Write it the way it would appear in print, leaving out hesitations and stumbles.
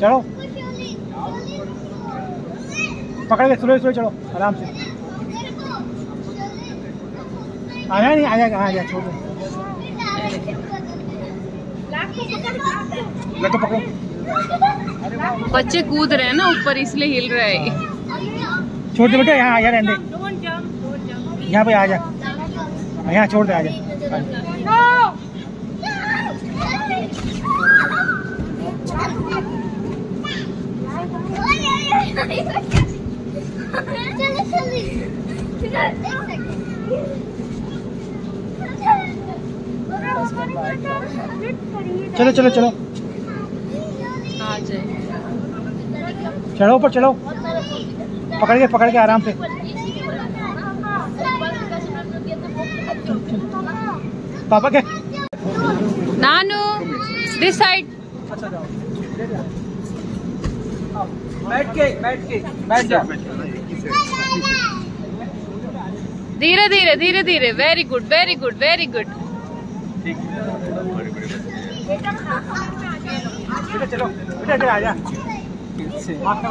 चलो पकड़ के स्लो स्लो चलो आराम से। आया नहीं आया कहाँ आया छोड़ दो। तो पकड़ो। बच्चे कूद रहे हैं ना ऊपर इसलिए हिल रहे हैं। छोड़ दे बेटा यहाँ आया रहने यहाँ पे आ जा यहाँ छोड़ दे आ जा। चलो चलो चलो आ जाए। चढ़ो ऊपर चढ़ो पकड़ के आराम से। पापा के नानू दिस साइड। बैठ जा। धीरे धीरे धीरे धीरे। Very good very good very good. चलो बेटा आ जा।